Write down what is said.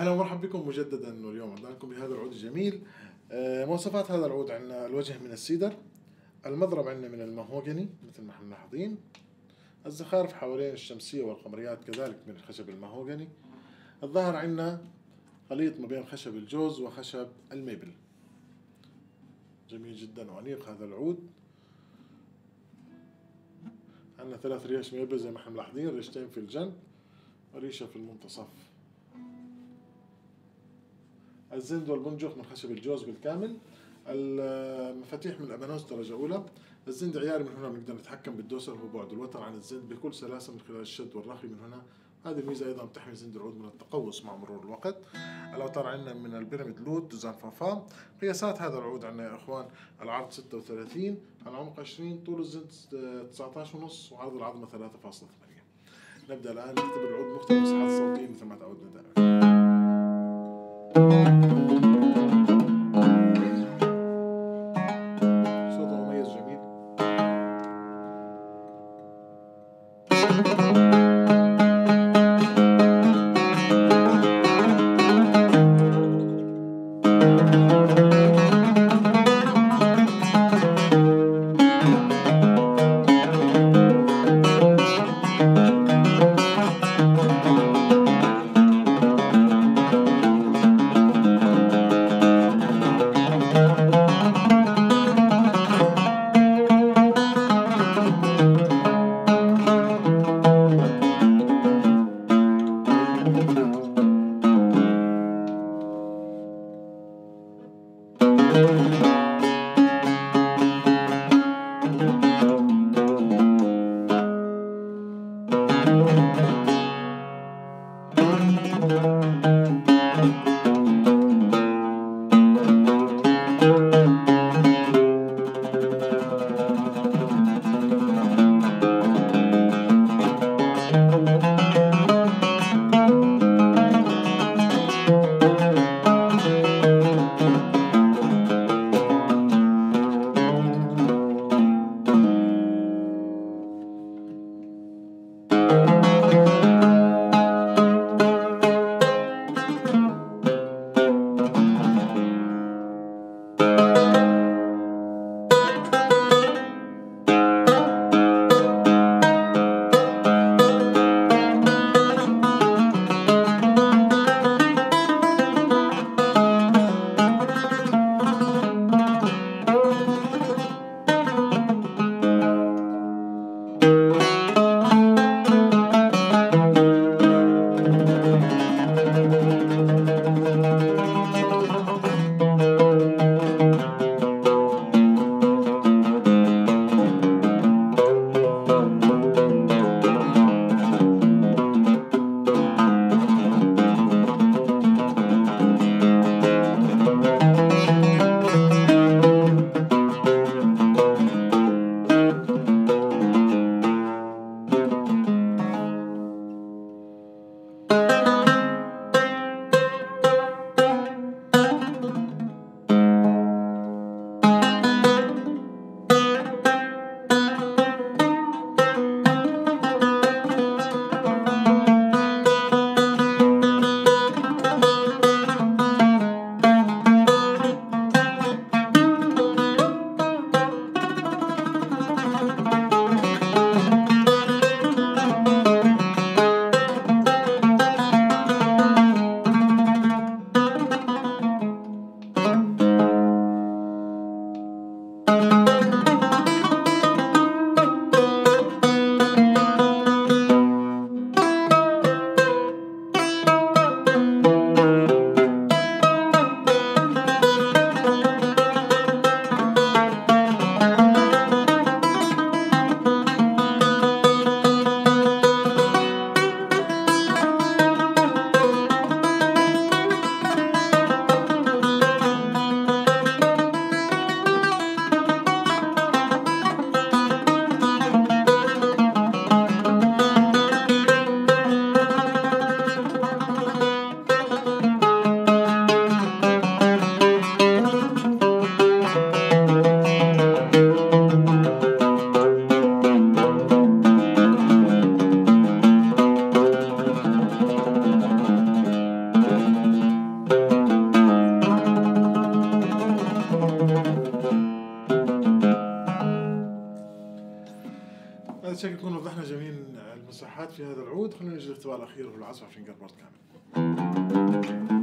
أهلا ومرحبا بكم مجددا، واليوم عندكم بهذا العود الجميل. مواصفات هذا العود: عندنا الوجه من السيدر، المضرب عندنا من المهوجني مثل ما احنا ملاحظين، الزخارف حوالين الشمسية والقمريات كذلك من خشب المهوجني، الظهر عندنا خليط ما بين خشب الجوز وخشب الميبل. جميل جدا وأنيق هذا العود. عندنا 3 ريش ميبل زي ما احنا ملاحظين، ريشتين في الجنب وريشة في المنتصف. الزند والبنجق من خشب الجوز بالكامل. المفاتيح من الابانوس درجة أولى. الزند عياري، من هنا بنقدر نتحكم بالدوسر وبعد الوتر عن الزند بكل سلاسة من خلال الشد والرخي من هنا. هذه الميزة أيضا بتحمي زند العود من التقوس مع مرور الوقت. الأوتار عندنا من البيراميد لود دوزان فافا. قياسات هذا العود عندنا يا إخوان: العرض 36، العمق 20، طول الزند 19.5، وعرض العظمة 3.8. نبدأ الآن نختبر العود بمختلف المساحات الصوتية مثل ما تعودنا دائما. صوته مميز جميل. شكل نكون وضحنا جميع المساحات في هذا العود. خلينا نجي الاختبار الأخير، هو العزف على فنجر بورد كامل.